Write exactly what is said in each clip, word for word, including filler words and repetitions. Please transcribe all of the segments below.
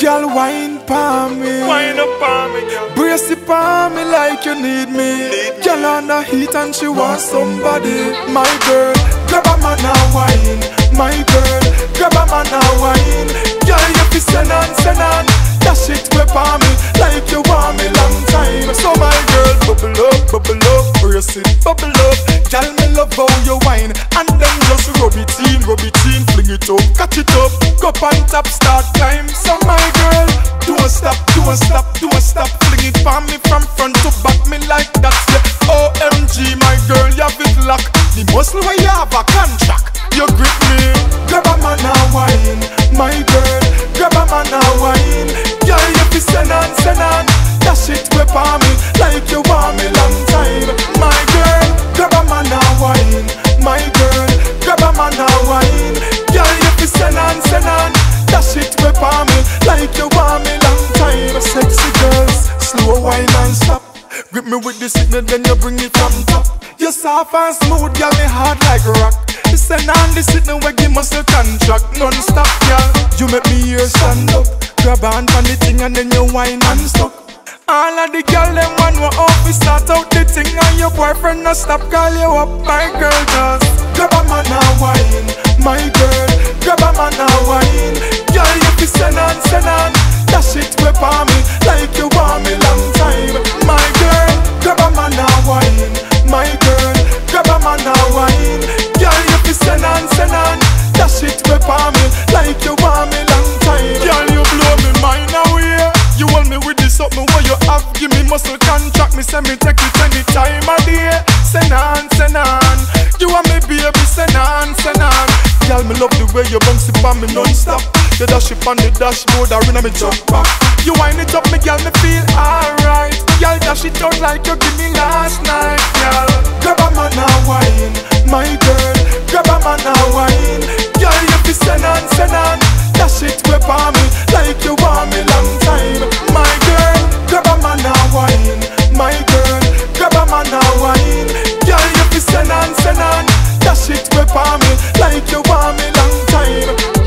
Girl, wine pa me. Wine up on me, girl. Brace it pa me like you need me. Need Girl on the heat and she wants somebody. My girl, grab a man and wine. My girl, grab a man and wine. Girl, you fi send on, send on. That shit whip on me like you want me long time. So my girl, bubble up, bubble up, brace it, bubble up. Girl, me love how you wine, and then just rub it in, rub it in, fling it up, catch it up, go on top, start climb. So my girl, don't stop, don't stop, don't stop, fling it for me from front to back, me like that. Yeah. O M G, my girl, you have it lock. The muscle where you have a contract, you grip me. Grab a man and wine, my girl, grab a man and wine. Girl, you fi send on, send on. That shit whip on me like you want me long time. My girl, grab a man and wine. My girl, grab a man and wine. Girl, you fi send on, send on. That shit whip on me like you want me long time. Sexy girls, slow wine and stop. Grip me with the signal, then you bring it from top. You soft and smooth, girl, me hard like rock. You send on the signal, where give muscle contract non-stop, girl. You make me ear stand up. Grab on from the thing and then you whine and stuck. All of the girl them one were up, we start out the thing and your boyfriend no stop call you up. My girl just grab a man and wine. My girl, grab a man and wine. Girl, you fi send on, send on. That shit whip on me like you want me long time. My girl, grab a man and wine. My girl, grab a man and wine. Girl, you fi send on, send on. That shit whip on me like you want me long time. Girl, you blow me mind away. You hold me with this something where you have. Give me muscle contract, me say me take it any time of day. Send on, send on. You want me baby, send on, send on. Girl, me love the way you bounce it on me non-stop. You dash it on the dashboard, or in a me jump back. You wind it up, me girl, me feel alright. Girl, dash it out like you give me last night. Girl, grab a man and wine. My girl, grab a man and wine. Girl, you fi send on, send on. That shit whip on me like you want me long time. My girl, grab a man and wine. My girl, grab a man and wine. Girl, you fi send on, send on. That shit whip on me like you want me long time.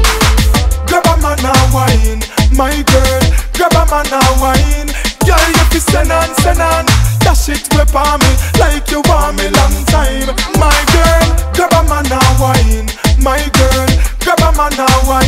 Grab a man and wine. My girl, grab a man and wine. Girl, you fi send on, send on. That shit whip on me like you want me long time. My girl, grab a man and wine. My girl, grab a man and wine.